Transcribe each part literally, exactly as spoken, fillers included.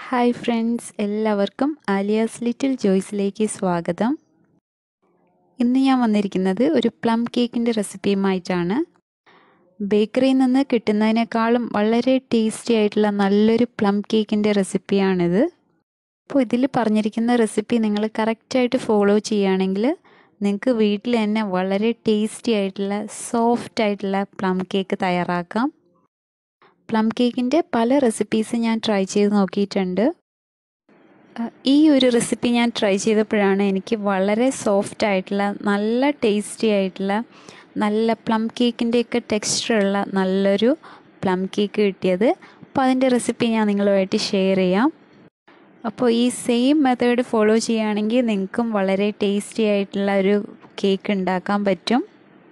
Hi friends, എല്ലാവർക്കും Aaliya's little ജോയ്സിലേക്ക് സ്വാഗതം. ഇന്ന് ഞാൻ വന്നിരിക്കുന്നത് ഒരു പ്ലം കേക്കിൻ്റെ റെസിപ്പിയുമായിട്ടാണ്. ബേക്കറിയിൽ നിന്ന് കിട്ടുന്നതിനേക്കാളും വളരെ ടേസ്റ്റി ആയിട്ടുള്ള നല്ലൊരു പ്ലം കേക്കിൻ്റെ റെസിപ്പിയാണിത്. അപ്പോൾ ഇതിൽ പറഞ്ഞിരിക്കുന്ന റെസിപ്പി നിങ്ങൾ കറക്റ്റായിട്ട് ഫോളോ ചെയ്യുകയാണെങ്കിൽ നിങ്ങൾക്ക് വീട്ടിൽ തന്നെ വളരെ ടേസ്റ്റി ആയിട്ടുള്ള സോഫ്റ്റ് ആയിട്ടുള്ള പ്ലം കേക്ക് തയ്യാറാക്കാം. പ്ലം കേക്കിൻ്റെ പല റെസിപ്പീസ് ഞാൻ ട്രൈ ചെയ്ത് നോക്കിയിട്ടുണ്ട്. ഈ ഒരു റെസിപ്പി ഞാൻ ട്രൈ ചെയ്തപ്പോഴാണ് എനിക്ക് വളരെ സോഫ്റ്റ് ആയിട്ടുള്ള നല്ല ടേസ്റ്റി ആയിട്ടുള്ള നല്ല പ്ലം കേക്കിൻ്റെയൊക്കെ ടെക്സ്ചറുള്ള നല്ലൊരു പ്ലം കേക്ക് കിട്ടിയത്. അപ്പോൾ അതിൻ്റെ റെസിപ്പി ഞാൻ നിങ്ങളുമായിട്ട് ഷെയർ ചെയ്യാം. അപ്പോൾ ഈ സെയിം മെത്തേഡ് ഫോളോ ചെയ്യുകയാണെങ്കിൽ നിങ്ങൾക്കും വളരെ ടേസ്റ്റി ആയിട്ടുള്ള ഒരു കേക്ക് ഉണ്ടാക്കാൻ പറ്റും.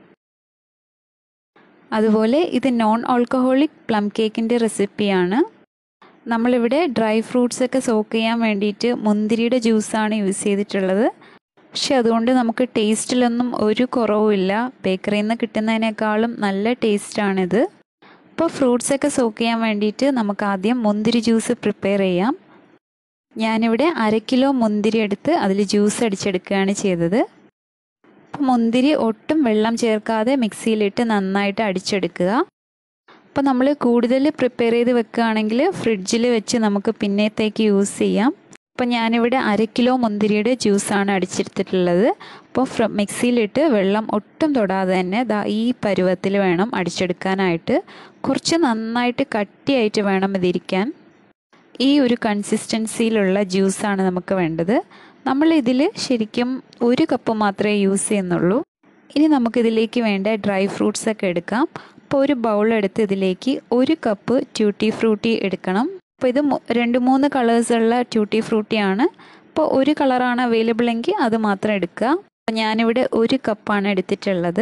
അതുപോലെ ഇത് നോൺ ആൽക്കഹോളിക് പ്ലം കേക്കിൻ്റെ റെസിപ്പിയാണ്. നമ്മളിവിടെ ഡ്രൈ ഫ്രൂട്ട്സൊക്കെ സോക്ക് ചെയ്യാൻ വേണ്ടിയിട്ട് മുന്തിരിയുടെ ജ്യൂസാണ് യൂസ് ചെയ്തിട്ടുള്ളത്. പക്ഷെ അതുകൊണ്ട് നമുക്ക് ടേസ്റ്റിലൊന്നും ഒരു കുറവുമില്ല. ബേക്കറിയിൽ നിന്ന് കിട്ടുന്നതിനേക്കാളും നല്ല ടേസ്റ്റാണിത്. അപ്പോൾ ഫ്രൂട്ട്സൊക്കെ സോക്ക് ചെയ്യാൻ വേണ്ടിയിട്ട് നമുക്ക് ആദ്യം മുന്തിരി ജ്യൂസ് പ്രിപ്പയർ ചെയ്യാം. ഞാനിവിടെ അര കിലോ മുന്തിരി എടുത്ത് അതിൽ ജ്യൂസ് അടിച്ചെടുക്കുകയാണ് ചെയ്തത്. അപ്പോൾ മുന്തിരി ഒട്ടും വെള്ളം ചേർക്കാതെ മിക്സിയിലിട്ട് നന്നായിട്ട് അടിച്ചെടുക്കുക. അപ്പോൾ നമ്മൾ കൂടുതൽ പ്രിപ്പയർ ചെയ്ത് വെക്കുകയാണെങ്കിൽ ഫ്രിഡ്ജിൽ വെച്ച് നമുക്ക് പിന്നത്തേക്ക് യൂസ് ചെയ്യാം. അപ്പോൾ ഞാനിവിടെ അര കിലോ മുന്തിരിയുടെ ജ്യൂസാണ് അടിച്ചെടുത്തിട്ടുള്ളത്. അപ്പോൾ ഫ്ര മിക്സിയിലിട്ട് വെള്ളം ഒട്ടും തൊടാതെ തന്നെ ദാ ഈ പരുവത്തിൽ വേണം അടിച്ചെടുക്കാനായിട്ട്. കുറച്ച് നന്നായിട്ട് കട്ടിയായിട്ട് വേണം ഇതിരിക്കാൻ. ഈ ഒരു കൺസിസ്റ്റൻസിയിലുള്ള ജ്യൂസാണ് നമുക്ക് വേണ്ടത്. നമ്മൾ ഇതിൽ ശരിക്കും ഒരു കപ്പ് മാത്രമേ യൂസ് ചെയ്യുന്നുള്ളൂ. ഇനി നമുക്കിതിലേക്ക് വേണ്ട ഡ്രൈ ഫ്രൂട്ട്സൊക്കെ എടുക്കാം. അപ്പോൾ ഒരു ബൗൾ എടുത്ത് ഇതിലേക്ക് ഒരു കപ്പ് ട്യൂട്ടി ഫ്രൂട്ടി എടുക്കണം. അപ്പോൾ ഇത് രണ്ട് മൂന്ന് കളേഴ്സുള്ള ട്യൂട്ടി ഫ്രൂട്ടിയാണ്. അപ്പോൾ ഒരു കളറാണ് അവൈലബിൾ എങ്കിൽ അത് മാത്രം എടുക്കുക. അപ്പോൾ ഞാനിവിടെ ഒരു കപ്പാണ് എടുത്തിട്ടുള്ളത്.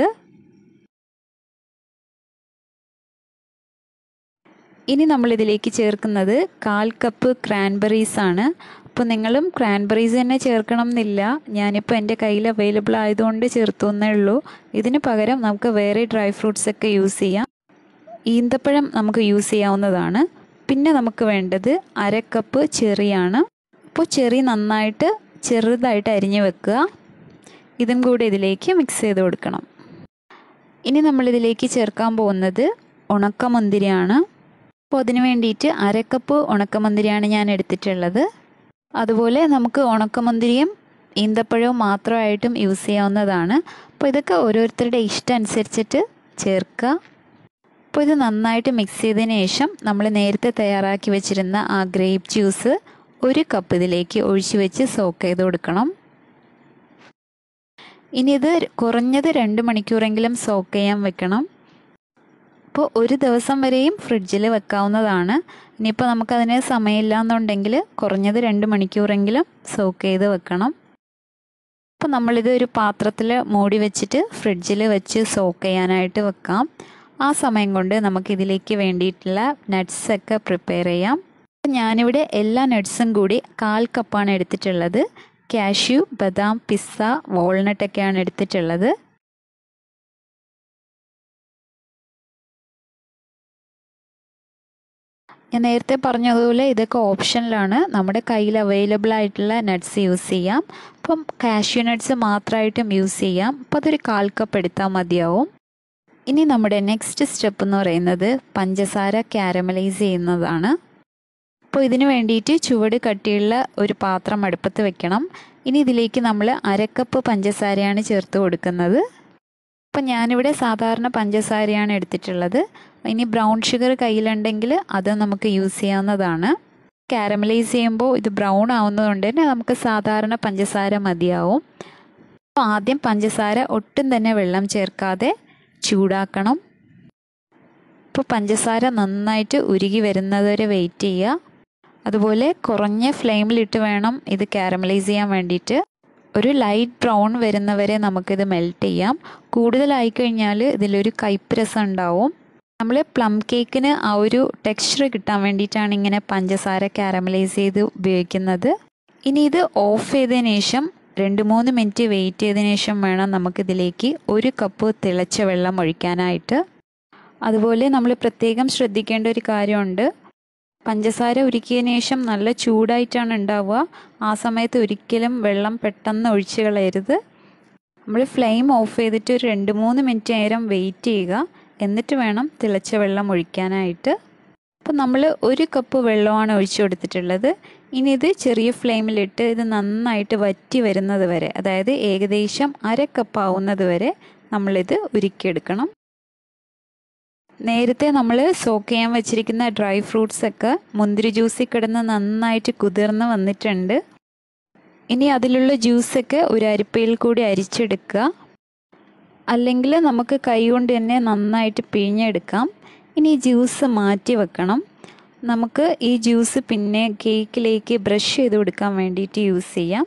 ഇനി നമ്മളിതിലേക്ക് ചേർക്കുന്നത് കാൽ കപ്പ് ക്രാൻബെറീസ് ആണ്. അപ്പോൾ നിങ്ങളും ക്രാൻബെറീസ് തന്നെ ചേർക്കണം എന്നില്ല. ഞാനിപ്പോൾ എൻ്റെ കയ്യിൽ അവൈലബിൾ ആയതുകൊണ്ട് ചേർത്തു എന്നേ ഉള്ളൂ. ഇതിന് പകരം നമുക്ക് വേറെ ഡ്രൈ ഫ്രൂട്ട്സ് ഒക്കെ യൂസ് ചെയ്യാം. ഈന്തപ്പഴം നമുക്ക് യൂസ് ചെയ്യാവുന്നതാണ്. പിന്നെ നമുക്ക് വേണ്ടത് അര കപ്പ് ചെറിയാണ്. അപ്പോൾ ചെറി നന്നായിട്ട് ചെറുതായിട്ട് അരിഞ്ഞ് വെക്കുക. ഇതും കൂടി ഇതിലേക്ക് മിക്സ് ചെയ്ത് കൊടുക്കണം. ഇനി നമ്മളിതിലേക്ക് ചേർക്കാൻ പോകുന്നത് ഉണക്കമുന്തിരിയാണ്. അപ്പോൾ അതിന് വേണ്ടിയിട്ട് അര കപ്പ് ഉണക്കമുന്തിരിയാണ് ഞാൻ എടുത്തിട്ടുള്ളത്. അതുപോലെ നമുക്ക് ഉണക്കമുന്തിരിയും ഈന്തപ്പഴവും മാത്രമായിട്ടും യൂസ് ചെയ്യാവുന്നതാണ്. അപ്പോൾ ഇതൊക്കെ ഓരോരുത്തരുടെ ഇഷ്ടം അനുസരിച്ചിട്ട് ചേർക്കുക. അപ്പോൾ ഇത് നന്നായിട്ട് മിക്സ് ചെയ്തതിന് ശേഷം നമ്മൾ നേരത്തെ തയ്യാറാക്കി വെച്ചിരുന്ന ആ ഗ്രേപ്പ് ജ്യൂസ് ഒരു കപ്പ് ഇതിലേക്ക് ഒഴിച്ച് വെച്ച് സോക്ക് ചെയ്ത് കൊടുക്കണം. ഇനി ഇത് കുറഞ്ഞത് രണ്ട് മണിക്കൂറെങ്കിലും സോക്ക് ചെയ്യാൻ വെക്കണം. അപ്പോൾ ഒരു ദിവസം വരെയും ഫ്രിഡ്ജിൽ വെക്കാവുന്നതാണ്. ഇനിയിപ്പോൾ നമുക്കതിന് സമയമില്ല എന്നുണ്ടെങ്കിൽ കുറഞ്ഞത് രണ്ട് മണിക്കൂറെങ്കിലും സോക്ക് ചെയ്ത് വെക്കണം. അപ്പോൾ നമ്മളിത് ഒരു പാത്രത്തിൽ മൂടി വെച്ചിട്ട് ഫ്രിഡ്ജിൽ വെച്ച് സോക്ക് ചെയ്യാനായിട്ട് വെക്കാം. ആ സമയം കൊണ്ട് നമുക്കിതിലേക്ക് വേണ്ടിയിട്ടുള്ള നട്ട്സൊക്കെ പ്രിപ്പയർ ചെയ്യാം. ഞാനിവിടെ എല്ലാ നട്ട്സും കൂടി കാൽ കപ്പാണ് എടുത്തിട്ടുള്ളത്. കാഷ്യൂ, ബദാം, പിസ്ത, വാൾനട്ടൊക്കെയാണ് എടുത്തിട്ടുള്ളത്. ഞാൻ നേരത്തെ പറഞ്ഞതുപോലെ ഇതൊക്കെ ഓപ്ഷനിലാണ്. നമ്മുടെ കയ്യിൽ അവൈലബിൾ ആയിട്ടുള്ള നട്ട്സ് യൂസ് ചെയ്യാം. അപ്പം കാഷ്യൂ നട്ട്സ് മാത്രമായിട്ടും യൂസ് ചെയ്യാം. അപ്പോൾ അതൊരു കാൽ കപ്പ് എടുത്താൽ മതിയാവും. ഇനി നമ്മുടെ നെക്സ്റ്റ് സ്റ്റെപ്പ് എന്ന് പറയുന്നത് പഞ്ചസാര കാരമലൈസ് ചെയ്യുന്നതാണ്. അപ്പോൾ ഇതിന് വേണ്ടിയിട്ട് ചുവട് കട്ടിയുള്ള ഒരു പാത്രം അടുപ്പത്ത് വെക്കണം. ഇനി ഇതിലേക്ക് നമ്മൾ അരക്കപ്പ് പഞ്ചസാരയാണ് ചേർത്ത് കൊടുക്കുന്നത്. അപ്പം ഞാനിവിടെ സാധാരണ പഞ്ചസാരയാണ് എടുത്തിട്ടുള്ളത്. ഇനി ബ്രൗൺ ഷുഗർ കയ്യിലുണ്ടെങ്കിൽ അത് നമുക്ക് യൂസ് ചെയ്യാവുന്നതാണ്. കാരമലൈസ് ചെയ്യുമ്പോൾ ഇത് ബ്രൗൺ ആവുന്നതുകൊണ്ട് തന്നെ നമുക്ക് സാധാരണ പഞ്ചസാര മതിയാവും. അപ്പോൾ ആദ്യം പഞ്ചസാര ഒട്ടും തന്നെ വെള്ളം ചേർക്കാതെ ചൂടാക്കണം. ഇപ്പോൾ പഞ്ചസാര നന്നായിട്ട് ഉരുകി വരുന്നത് വരെ വെയിറ്റ് ചെയ്യുക. അതുപോലെ കുറഞ്ഞ ഫ്ലെയിമിലിട്ട് വേണം ഇത് കാരമലൈസ് ചെയ്യാൻ വേണ്ടിയിട്ട്. ഒരു ലൈറ്റ് ബ്രൗൺ വരുന്നവരെ നമുക്കിത് മെൽറ്റ് ചെയ്യാം. കൂടുതലായി കഴിഞ്ഞാൽ ഇതിലൊരു കയ്പ്പ് രസം ഉണ്ടാവും. നമ്മൾ പ്ലം കേക്കിന് ആ ഒരു ടെക്സ്ചർ കിട്ടാൻ വേണ്ടിയിട്ടാണ് ഇങ്ങനെ പഞ്ചസാര കാരമലൈസ് ചെയ്ത് ഉപയോഗിക്കുന്നത്. ഇനി ഇത് ഓഫ് ചെയ്തതിന് ശേഷം രണ്ട് മൂന്ന് മിനിറ്റ് വെയിറ്റ് ചെയ്തതിന് ശേഷം വേണം നമുക്കിതിലേക്ക് ഒരു കപ്പ് തിളച്ച വെള്ളം ഒഴിക്കാനായിട്ട്. അതുപോലെ നമ്മൾ പ്രത്യേകം ശ്രദ്ധിക്കേണ്ട ഒരു കാര്യമുണ്ട്. പഞ്ചസാര ഉരുക്കിയതിന് ശേഷം നല്ല ചൂടായിട്ടാണ് ഉണ്ടാവുക. ആ സമയത്ത് ഒരിക്കലും വെള്ളം പെട്ടെന്ന് ഒഴിച്ച് കളയരുത്. നമ്മൾ ഫ്ലെയിം ഓഫ് ചെയ്തിട്ട് ഒരു രണ്ട് മൂന്ന് മിനിറ്റ് നേരം വെയിറ്റ് ചെയ്യുക. എന്നിട്ട് വേണം തിളച്ച വെള്ളം ഒഴിക്കാനായിട്ട്. അപ്പോൾ നമ്മൾ ഒരു കപ്പ് വെള്ളമാണ് ഒഴിച്ചു കൊടുത്തിട്ടുള്ളത്. ഇനി ഇത് ചെറിയ ഫ്ലെയിമിലിട്ട് ഇത് നന്നായിട്ട് വറ്റി വരുന്നത് വരെ, അതായത് ഏകദേശം അര കപ്പ് ആവുന്നത് വരെ നമ്മളിത് ഉരുക്കിയെടുക്കണം. നേരത്തെ നമ്മൾ സോക്ക് ചെയ്യാൻ വെച്ചിരിക്കുന്ന ഡ്രൈ ഫ്രൂട്ട്സൊക്കെ മുന്തിരി ജ്യൂസിൽ കിടന്ന് നന്നായിട്ട് കുതിർന്ന് വന്നിട്ടുണ്ട്. ഇനി അതിലുള്ള ജ്യൂസൊക്കെ ഒരു അരിപ്പയിൽ കൂടി അരിച്ചെടുക്കുക. അല്ലെങ്കിൽ നമുക്ക് കൈ കൊണ്ട് തന്നെ നന്നായിട്ട് പിഴിഞ്ഞെടുക്കാം. ഇനി ജ്യൂസ് മാറ്റി വെക്കണം. നമുക്ക് ഈ ജ്യൂസ് പിന്നെ കേക്കിലേക്ക് ബ്രഷ് ചെയ്ത് കൊടുക്കാൻ വേണ്ടിയിട്ട് യൂസ് ചെയ്യാം.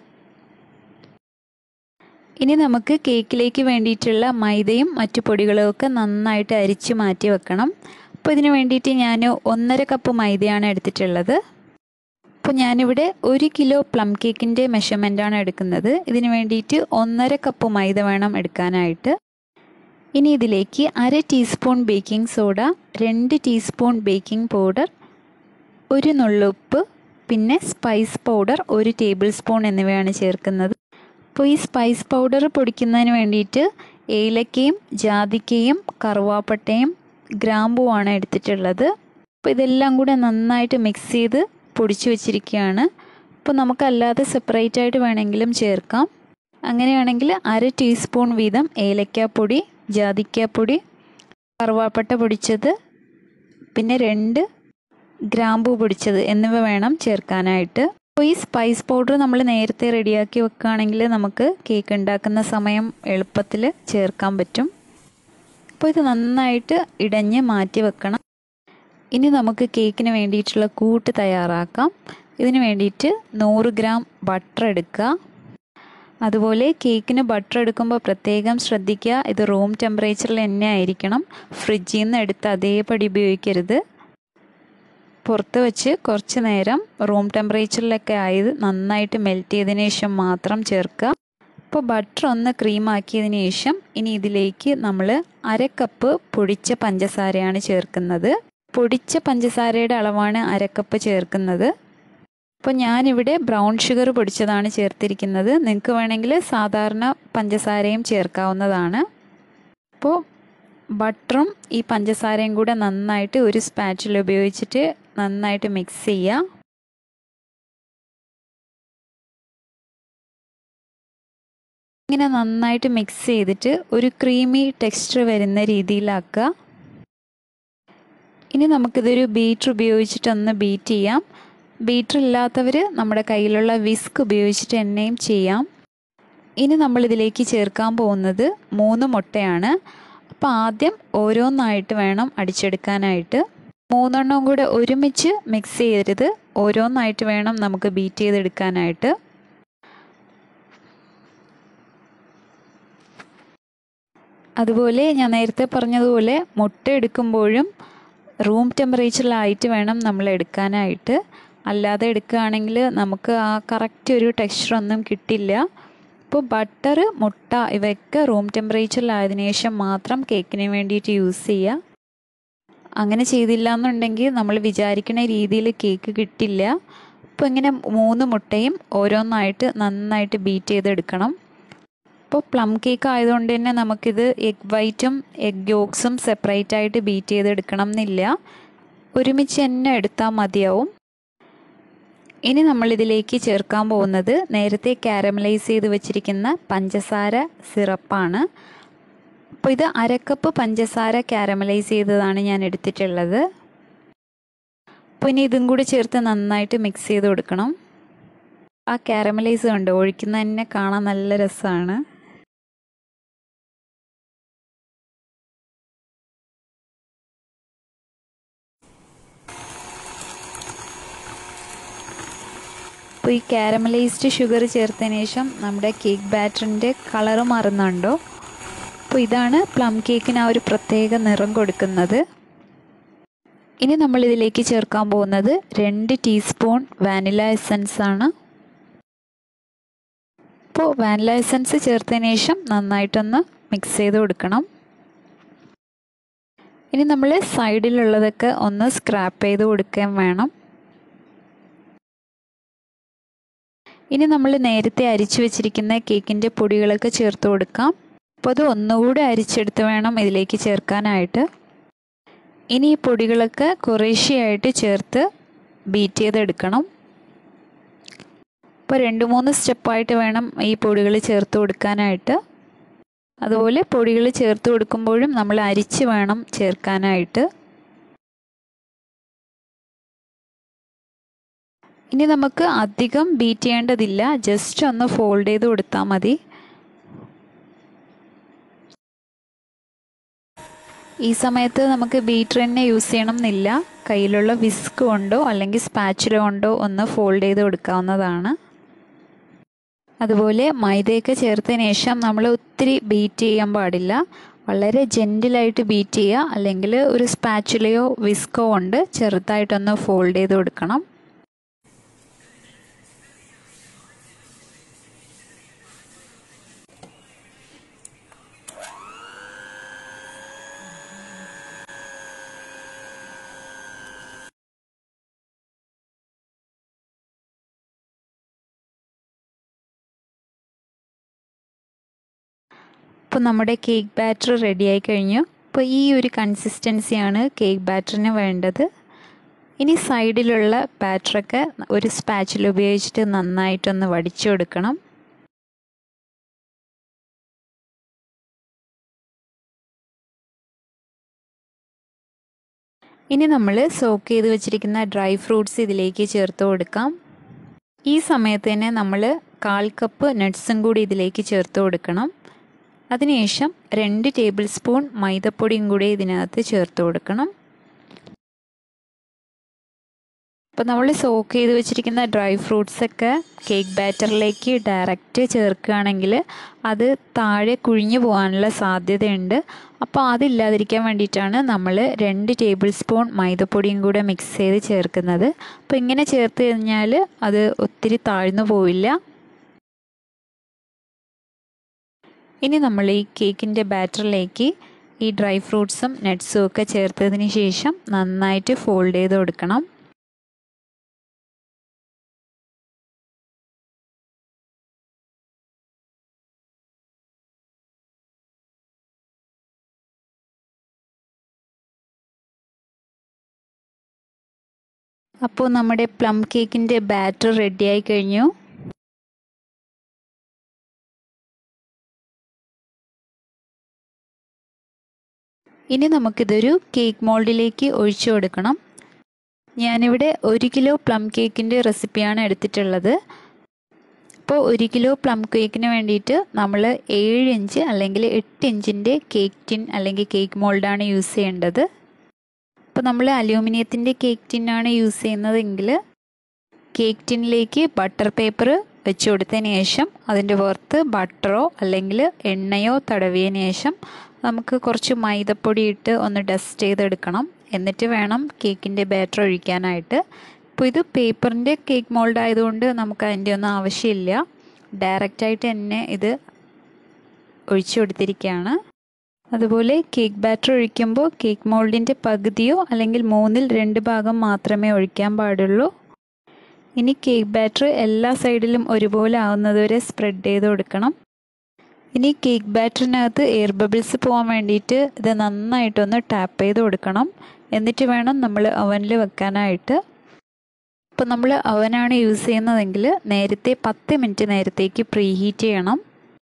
ഇനി നമുക്ക് കേക്കിലേക്ക് വേണ്ടിയിട്ടുള്ള മൈദയും മറ്റു പൊടികളുമൊക്കെ നന്നായിട്ട് അരിച്ച് മാറ്റി വെക്കണം. അപ്പോൾ ഇതിന് വേണ്ടിയിട്ട് ഞാൻ ഒന്നര കപ്പ് മൈദയാണ് എടുത്തിട്ടുള്ളത്. അപ്പോൾ ഞാനിവിടെ ഒരു കിലോ പ്ലം കേക്കിൻ്റെ മെഷർമെൻറ്റാണ് എടുക്കുന്നത്. ഇതിന് വേണ്ടിയിട്ട് ഒന്നര കപ്പ് മൈദ വേണം എടുക്കാനായിട്ട്. ഇനി ഇതിലേക്ക് അര ടീസ്പൂൺ ബേക്കിംഗ് സോഡ, രണ്ട് ടീസ്പൂൺ ബേക്കിംഗ് പൗഡർ, ഒരു നുള്ളുപ്പ്, പിന്നെ സ്പൈസ് പൗഡർ ഒരു ടേബിൾ സ്പൂൺ എന്നിവയാണ് ചേർക്കുന്നത്. അപ്പോൾ ഈ സ്പൈസ് പൗഡർ പൊടിക്കുന്നതിന് വേണ്ടിയിട്ട് ഏലക്കയും ജാതിക്കയും കറുവാപ്പട്ടയും ഗ്രാമ്പുമാണ് എടുത്തിട്ടുള്ളത്. അപ്പോൾ ഇതെല്ലാം കൂടെ നന്നായിട്ട് മിക്സ് ചെയ്ത് പൊടിച്ചു വച്ചിരിക്കുകയാണ്. അപ്പോൾ നമുക്കല്ലാതെ സെപ്പറേറ്റ് ആയിട്ട് വേണമെങ്കിലും ചേർക്കാം. അങ്ങനെയാണെങ്കിൽ അര ടീസ്പൂൺ വീതം ഏലക്കാപ്പൊടി, ജാതിക്കാപ്പൊടി, കറുവാപ്പട്ട പൊടിച്ചത്, പിന്നെ രണ്ട് ഗ്രാമ്പൂ പൊടിച്ചത് എന്നിവ വേണം ചേർക്കാനായിട്ട്. അപ്പോൾ ഈ സ്പൈസ് പൗഡർ നമ്മൾ നേരത്തെ റെഡിയാക്കി വെക്കുകയാണെങ്കിൽ നമുക്ക് കേക്ക് ഉണ്ടാക്കുന്ന സമയം എളുപ്പത്തിൽ ചേർക്കാൻ പറ്റും. അപ്പോൾ ഇത് നന്നായിട്ട് ഇടഞ്ഞ് മാറ്റി വെക്കണം. ഇനി നമുക്ക് കേക്കിന് വേണ്ടിയിട്ടുള്ള കൂട്ട് തയ്യാറാക്കാം. ഇതിന് വേണ്ടിയിട്ട് നൂറ് ഗ്രാം ബട്ടർ എടുക്കുക. അതുപോലെ കേക്കിന് ബട്ടർ എടുക്കുമ്പോൾ പ്രത്യേകം ശ്രദ്ധിക്കുക, ഇത് റൂം ടെമ്പറേച്ചറിൽ തന്നെ ആയിരിക്കണം. ഫ്രിഡ്ജിൽ നിന്ന് എടുത്ത് അതേപടി ഉപയോഗിക്കരുത്. പുറത്ത് വെച്ച് കുറച്ച് നേരം റൂം ടെമ്പറേച്ചറിലൊക്കെ ആയത് നന്നായിട്ട് മെൽറ്റ് ചെയ്തതിന് ശേഷം മാത്രം ചേർക്കുക. അപ്പോൾ ബട്ടർ ഒന്ന് ക്രീമാക്കിയതിന് ശേഷം ഇനി ഇതിലേക്ക് നമ്മൾ അര കപ്പ് പൊടിച്ച പഞ്ചസാരയാണ് ചേർക്കുന്നത്. പൊടിച്ച പഞ്ചസാരയുടെ അളവാണ് അര കപ്പ് ചേർക്കുന്നത്. അപ്പോൾ ഞാനിവിടെ ബ്രൗൺ ഷുഗർ പൊടിച്ചതാണ് ചേർത്തിരിക്കുന്നത്. നിങ്ങൾക്ക് വേണമെങ്കിൽ സാധാരണ പഞ്ചസാരയും ചേർക്കാവുന്നതാണ്. അപ്പോൾ ബട്ടറും ഈ പഞ്ചസാരയും കൂടെ നന്നായിട്ട് ഒരു സ്പാച്ചില ഉപയോഗിച്ചിട്ട് നന്നായിട്ട് മിക്സ് ചെയ്യുക. ഇങ്ങനെ നന്നായിട്ട് മിക്സ് ചെയ്തിട്ട് ഒരു ക്രീമി ടെക്സ്ചർ വരുന്ന രീതിയിലാക്കുക. ഇനി നമുക്കിതൊരു ബീറ്റർ ഉപയോഗിച്ചിട്ടൊന്ന് ബീറ്റ് ചെയ്യാം. ബീറ്റർ ഇല്ലാത്തവർ നമ്മുടെ കയ്യിലുള്ള വിസ്ക് ഉപയോഗിച്ചിട്ട് എണ്ണയും ചെയ്യാം. ഇനി നമ്മളിതിലേക്ക് ചേർക്കാൻ പോകുന്നത് മൂന്ന് മുട്ടയാണ്. അപ്പോൾ ആദ്യം ഓരോന്നായിട്ട് വേണം അടിച്ചെടുക്കാനായിട്ട്. മൂന്നെണ്ണം കൂടെ ഒരുമിച്ച് മിക്സ് ചെയ്യരുത്, ഓരോന്നായിട്ട് വേണം നമുക്ക് ബീറ്റ് ചെയ്തെടുക്കാനായിട്ട്. അതുപോലെ ഞാൻ നേരത്തെ പറഞ്ഞതുപോലെ മുട്ട എടുക്കുമ്പോഴും റൂം ടെമ്പറേച്ചറിലായിട്ട് വേണം നമ്മൾ എടുക്കാനായിട്ട്. അല്ലാതെ എടുക്കുകയാണെങ്കിൽ നമുക്ക് ആ കറക്റ്റ് ഒരു ടെക്സ്ചറൊന്നും കിട്ടില്ല. ഇപ്പോൾ ബട്ടർ, മുട്ട ഇവയൊക്കെ റൂം ടെമ്പറേച്ചറിലായതിനു ശേഷം മാത്രം കേക്കിന് വേണ്ടിയിട്ട് യൂസ് ചെയ്യുക. അങ്ങനെ ചെയ്തില്ല എന്നുണ്ടെങ്കിൽ നമ്മൾ വിചാരിക്കുന്ന രീതിയിൽ കേക്ക് കിട്ടില്ല. അപ്പോൾ ഇങ്ങനെ മൂന്ന് മുട്ടയും ഓരോന്നായിട്ട് നന്നായിട്ട് ബീറ്റ് ചെയ്തെടുക്കണം. ഇപ്പോൾ പ്ലം കേക്ക് ആയതുകൊണ്ട് തന്നെ നമുക്കിത് എഗ് വൈറ്റും എഗ് യോക്സും സെപ്പറേറ്റ് ആയിട്ട് ബീറ്റ് ചെയ്തെടുക്കണം എന്നില്ല, ഒരുമിച്ച് തന്നെ എടുത്താൽ മതിയാവും. ഇനി നമ്മളിതിലേക്ക് ചേർക്കാൻ പോകുന്നത് നേരത്തെ കാരമലൈസ് ചെയ്ത് വെച്ചിരിക്കുന്ന പഞ്ചസാര സിറപ്പാണ്. അപ്പോൾ ഇത് അരക്കപ്പ് പഞ്ചസാര കാരമലൈസ് ചെയ്തതാണ് ഞാൻ എടുത്തിട്ടുള്ളത്. അപ്പോൾ ഇനി ഇതും കൂടി ചേർത്ത് നന്നായിട്ട് മിക്സ് ചെയ്ത് കൊടുക്കണം. ആ കാരമലൈസ് കണ്ടോ, ഒഴിക്കുന്ന തന്നെ കാണാൻ നല്ല രസമാണ്. അപ്പോൾ ഈ കാരമലൈസ്ഡ് ഷുഗർ ചേർത്തതിന് ശേഷം നമ്മുടെ കേക്ക് ബാറ്ററിൻ്റെ കളറ് മാറുന്നുണ്ടോ? അപ്പോൾ ഇതാണ് പ്ലം കേക്കിന് ആ ഒരു പ്രത്യേക നിറം കൊടുക്കുന്നത്. ഇനി നമ്മളിതിലേക്ക് ചേർക്കാൻ പോകുന്നത് രണ്ട് ടീസ്പൂൺ വാനില എസൻസ് ആണ്. അപ്പോൾ വാനില എസൻസ് ചേർത്തതിന് ശേഷം നന്നായിട്ടൊന്ന് മിക്സ് ചെയ്ത് കൊടുക്കണം. ഇനി നമ്മൾ സൈഡിലുള്ളതൊക്കെ ഒന്ന് സ്ക്രാപ്പ് ചെയ്ത് കൊടുക്കാൻ വേണം. ഇനി നമ്മൾ നേരത്തെ അരിച്ചു വെച്ചിരിക്കുന്ന കേക്കിൻ്റെ പൊടികളൊക്കെ ചേർത്ത് കൊടുക്കാം. അപ്പോൾ അത് ഒന്നുകൂടി അരിച്ചെടുത്ത് വേണം ഇതിലേക്ക് ചേർക്കാനായിട്ട്. ഇനി ഈ പൊടികളൊക്കെ കുറേശ്ശെയായിട്ട് ചേർത്ത് ബീറ്റ് ചെയ്തെടുക്കണം. അപ്പോൾ രണ്ട് മൂന്ന് സ്റ്റെപ്പായിട്ട് വേണം ഈ പൊടികൾ ചേർത്ത് കൊടുക്കാനായിട്ട്. അതുപോലെ പൊടികൾ ചേർത്ത് കൊടുക്കുമ്പോഴും നമ്മൾ അരിച്ച് വേണം ചേർക്കാനായിട്ട്. ഇനി നമുക്ക് അധികം ബീറ്റ് ചെയ്യേണ്ടതില്ല, ജസ്റ്റ് ഒന്ന് ഫോൾഡ് ചെയ്ത് കൊടുത്താൽ മതി. ഈ സമയത്ത് നമുക്ക് ബീറ്റർ തന്നെ യൂസ് ചെയ്യണം എന്നില്ല. കയ്യിലുള്ള വിസ്ക് കൊണ്ടോ അല്ലെങ്കിൽ സ്പാച്ചുല കൊണ്ടോ ഒന്ന് ഫോൾഡ് ചെയ്ത് കൊടുക്കാവുന്നതാണ്. അതുപോലെ മൈദയൊക്കെ ചേർത്തതിന് ശേഷം നമ്മൾ ഒത്തിരി ബീറ്റ് ചെയ്യാൻ പാടില്ല. വളരെ ജെൻറ്റിലായിട്ട് ബീറ്റ് ചെയ്യുക, അല്ലെങ്കിൽ ഒരു സ്പാച്ചുലയോ വിസ്കോ കൊണ്ട് ചെറുതായിട്ടൊന്ന് ഫോൾഡ് ചെയ്ത് കൊടുക്കണം. അപ്പോൾ നമ്മുടെ കേക്ക് ബാറ്റർ റെഡിയായി കഴിഞ്ഞു. അപ്പോൾ ഈ ഒരു കൺസിസ്റ്റൻസിയാണ് കേക്ക് ബാറ്ററിന് വേണ്ടത്. ഇനി സൈഡിലുള്ള ബാറ്ററൊക്കെ ഒരു സ്പാച്ചിൽ ഉപയോഗിച്ചിട്ട് നന്നായിട്ടൊന്ന് വടിച്ചു കൊടുക്കണം. ഇനി നമ്മൾ സോക്ക് ചെയ്ത് വെച്ചിരിക്കുന്ന ഡ്രൈ ഫ്രൂട്ട്സ് ഇതിലേക്ക് ചേർത്ത് കൊടുക്കാം. ഈ സമയത്ത് തന്നെ നമ്മൾ കാൽ കപ്പ് നട്ട്സും കൂടി ഇതിലേക്ക് ചേർത്ത് കൊടുക്കണം. അതിനുശേഷം രണ്ട് ടേബിൾ സ്പൂൺ മൈദപ്പൊടിയും കൂടി ഇതിനകത്ത് ചേർത്ത് കൊടുക്കണം. അപ്പോൾ നമ്മൾ സോക്ക് ചെയ്ത് വെച്ചിരിക്കുന്ന ഡ്രൈ ഫ്രൂട്ട്സൊക്കെ കേക്ക് ബാറ്ററിലേക്ക് ഡയറക്റ്റ് ചേർക്കുകയാണെങ്കിൽ അത് താഴെ കുഴിഞ്ഞു പോകാനുള്ള സാധ്യതയുണ്ട്. അപ്പോൾ അതില്ലാതിരിക്കാൻ വേണ്ടിയിട്ടാണ് നമ്മൾ രണ്ട് ടേബിൾ സ്പൂൺ മൈദപ്പൊടിയും കൂടെ മിക്സ് ചെയ്ത് ചേർക്കുന്നത്. അപ്പോൾ ഇങ്ങനെ ചേർത്ത് കഴിഞ്ഞാൽ അത് ഒത്തിരി താഴ്ന്നു പോവില്ല. ഇനി നമ്മൾ ഈ കേക്കിൻ്റെ ബാറ്ററിലേക്ക് ഈ ഡ്രൈ ഫ്രൂട്ട്സും നട്ട്സും ഒക്കെ ചേർത്തതിന് ശേഷം നന്നായിട്ട് ഫോൾഡ് ചെയ്ത് കൊടുക്കണം. അപ്പോൾ നമ്മുടെ പ്ലം കേക്കിൻ്റെ ബാറ്റർ റെഡിയായി കഴിഞ്ഞു. ഇനി നമുക്കിതൊരു കേക്ക് മോൾഡിലേക്ക് ഒഴിച്ചു കൊടുക്കണം. ഞാനിവിടെ ഒരു കിലോ പ്ലം കേക്കിൻ്റെ റെസിപ്പിയാണ് എടുത്തിട്ടുള്ളത്. അപ്പോൾ ഒരു കിലോ പ്ലം കേക്കിന് വേണ്ടിയിട്ട് നമ്മൾ ഏഴ് ഇഞ്ച് അല്ലെങ്കിൽ എട്ട് ഇഞ്ചിൻ്റെ കേക്ക് ടിൻ അല്ലെങ്കിൽ കേക്ക് മോൾഡാണ് യൂസ് ചെയ്യേണ്ടത്. അപ്പോൾ നമ്മൾ അലൂമിനിയത്തിൻ്റെ കേക്ക് ടിന്നാണ് യൂസ് ചെയ്യുന്നതെങ്കിൽ കേക്ക് ടിന്നിലേക്ക് ബട്ടർ പേപ്പർ വെച്ച് കൊടുത്തതിന് ശേഷം അതിൻ്റെ പുറത്ത് ബട്ടറോ അല്ലെങ്കിൽ എണ്ണയോ തടവിയതിന് ശേഷം നമുക്ക് കുറച്ച് മൈദപ്പൊടി ഇട്ട് ഒന്ന് ഡസ്റ്റ് ചെയ്തെടുക്കണം. എന്നിട്ട് വേണം കേക്കിൻ്റെ ബാറ്റർ ഒഴിക്കാനായിട്ട്. ഇപ്പോൾ ഇത് പേപ്പറിൻ്റെ കേക്ക് മോൾഡ് ആയതുകൊണ്ട് നമുക്ക് അതിൻ്റെ ഒന്നും ആവശ്യമില്ല. ഡയറക്റ്റായിട്ട് തന്നെ ഇത് ഒഴിച്ചു കൊടുത്തിരിക്കുകയാണ്. അതുപോലെ കേക്ക് ബാറ്റർ ഒഴിക്കുമ്പോൾ കേക്ക് മോൾഡിൻ്റെ പകുതിയോ അല്ലെങ്കിൽ മൂന്നിൽ രണ്ട് ഭാഗം മാത്രമേ ഒഴിക്കാൻ പാടുള്ളൂ. ഇനി കേക്ക് ബാറ്റർ എല്ലാ സൈഡിലും ഒരുപോലെ ആവുന്നതുവരെ സ്പ്രെഡ് ചെയ്ത് കൊടുക്കണം. ഇനി കേക്ക് ബാറ്ററിനകത്ത് എയർ ബബിൾസ് പോകാൻ വേണ്ടിയിട്ട് ഇത് നന്നായിട്ടൊന്ന് ടാപ്പ് ചെയ്ത് കൊടുക്കണം. എന്നിട്ട് വേണം നമ്മൾ അവനിൽ വെക്കാനായിട്ട്. ഇപ്പോൾ നമ്മൾ അവനാണ് യൂസ് ചെയ്യുന്നതെങ്കിൽ നേരത്തെ പത്ത് മിനിറ്റ് നേരത്തേക്ക് പ്രീ ഹീറ്റ് ചെയ്യണം.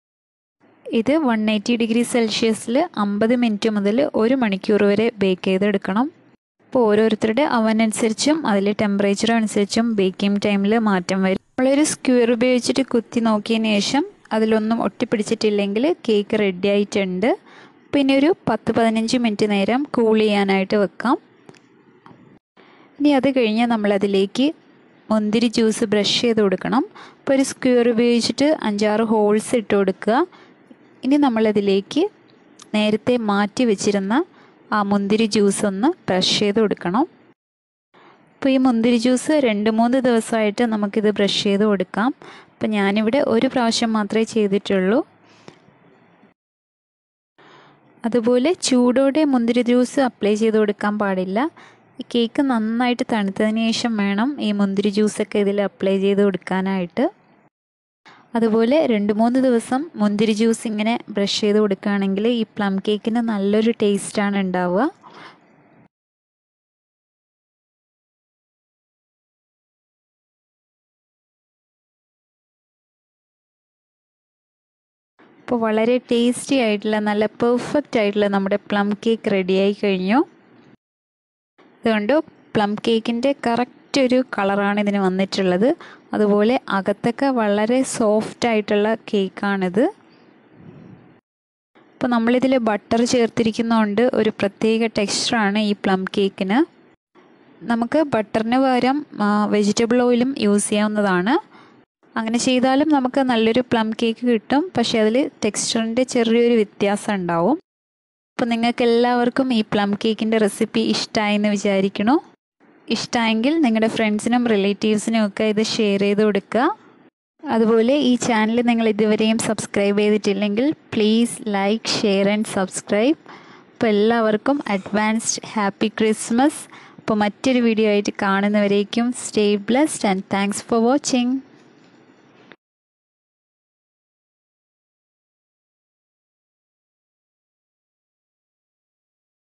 ഇത് വൺ എയ്റ്റി ഡിഗ്രി സെൽഷ്യസിൽ അമ്പത് മിനിറ്റ് മുതൽ ഒരു മണിക്കൂർ വരെ ബേക്ക് ചെയ്തെടുക്കണം. അപ്പോൾ ഓരോരുത്തരുടെ അവൻ അനുസരിച്ചും അതിലെ ടെമ്പറേച്ചർ അനുസരിച്ചും ബേക്കിംഗ് ടൈമിൽ മാറ്റം വരും. നമ്മളൊരു സ്ക്വയർ ഉപയോഗിച്ചിട്ട് കുത്തി നോക്കിയതിന് ശേഷം അതിലൊന്നും ഒട്ടിപ്പിടിച്ചിട്ടില്ലെങ്കിൽ കേക്ക് റെഡി ആയിട്ടുണ്ട്. പിന്നെ ഒരു പത്ത് പതിനഞ്ച് മിനിറ്റ് നേരം കൂൾ ചെയ്യാനായിട്ട് വെക്കാം. ഇനി അത് കഴിഞ്ഞ് നമ്മളതിലേക്ക് മുന്തിരി ജ്യൂസ് ബ്രഷ് ചെയ്ത് കൊടുക്കണം. അപ്പോൾ ഒരു സ്ക്വയർ ഉപയോഗിച്ചിട്ട് അഞ്ചാറ് ഹോൾസ് ഇട്ട് കൊടുക്കുക. ഇനി നമ്മളതിലേക്ക് നേരത്തെ മാറ്റി വെച്ചിരുന്ന ആ മുന്തിരി ജ്യൂസ് ഒന്ന് ബ്രഷ് ചെയ്ത് കൊടുക്കണം. അപ്പോൾ ഈ മുന്തിരി ജ്യൂസ് രണ്ട് മൂന്ന് ദിവസമായിട്ട് നമുക്കിത് ബ്രഷ് ചെയ്ത് കൊടുക്കാം. അപ്പോൾ ഞാനിവിടെ ഒരു പ്രാവശ്യം മാത്രമേ ചെയ്തിട്ടുള്ളൂ. അതുപോലെ ചൂടോടെ മുന്തിരി ജ്യൂസ് അപ്ലൈ ചെയ്ത് കൊടുക്കാൻ പാടില്ല. ഈ കേക്ക് നന്നായിട്ട് തണുത്തതിന് ശേഷം വേണം ഈ മുന്തിരി ജ്യൂസൊക്കെ ഇതിൽ അപ്ലൈ ചെയ്ത് കൊടുക്കാനായിട്ട്. അതുപോലെ രണ്ട് മൂന്ന് ദിവസം മുന്തിരി ജ്യൂസ് ഇങ്ങനെ ബ്രഷ് ചെയ്ത് കൊടുക്കുകയാണെങ്കിൽ ഈ പ്ലം കേക്കിന് നല്ലൊരു ടേസ്റ്റാണ് ഉണ്ടാവുക. അപ്പോൾ വളരെ ടേസ്റ്റി ആയിട്ടുള്ള നല്ല പെർഫെക്റ്റ് ആയിട്ടുള്ള നമ്മുടെ പ്ലം കേക്ക് റെഡിയായി കഴിഞ്ഞു. അതുകൊണ്ട് പ്ലം കേക്കിൻ്റെ കറക്റ്റ് ഒരു കളറാണ് ഇതിന് വന്നിട്ടുള്ളത്. അതുപോലെ അകത്തൊക്കെ വളരെ സോഫ്റ്റ് ആയിട്ടുള്ള കേക്കാണിത്. അപ്പോൾ നമ്മളിതിൽ ബട്ടർ ചേർത്തിരിക്കുന്നതുകൊണ്ട് ഒരു പ്രത്യേക ടെക്സ്ചറാണ് ഈ പ്ലം കേക്കിന്. നമുക്ക് ബട്ടറിന് പകരം വെജിറ്റബിൾ ഓയിലും യൂസ് ചെയ്യാവുന്നതാണ്. അങ്ങനെ ചെയ്താലും നമുക്ക് നല്ലൊരു പ്ലം കേക്ക് കിട്ടും. പക്ഷേ അതിൽ ടെക്സ്ചറിൻ്റെ ചെറിയൊരു വ്യത്യാസം ഉണ്ടാവും. അപ്പോൾ നിങ്ങൾക്ക് എല്ലാവർക്കും ഈ പ്ലം കേക്കിൻ്റെ റെസിപ്പി ഇഷ്ടമായെന്ന് വിചാരിക്കണു. ഇഷ്ടമായെങ്കിൽ നിങ്ങളുടെ ഫ്രണ്ട്സിനും റിലേറ്റീവ്സിനും ഒക്കെ ഇത് ഷെയർ ചെയ്ത് കൊടുക്കുക. അതുപോലെ ഈ ചാനൽ നിങ്ങൾ ഇതുവരെയും സബ്സ്ക്രൈബ് ചെയ്തിട്ടില്ലെങ്കിൽ please like, share and subscribe. അപ്പോൾ എല്ലാവർക്കും അഡ്വാൻസ്ഡ് ഹാപ്പി ക്രിസ്മസ്. അപ്പോൾ മറ്റൊരു വീഡിയോ ആയിട്ട് കാണുന്നവരേക്കും stay blessed and thanks for watching.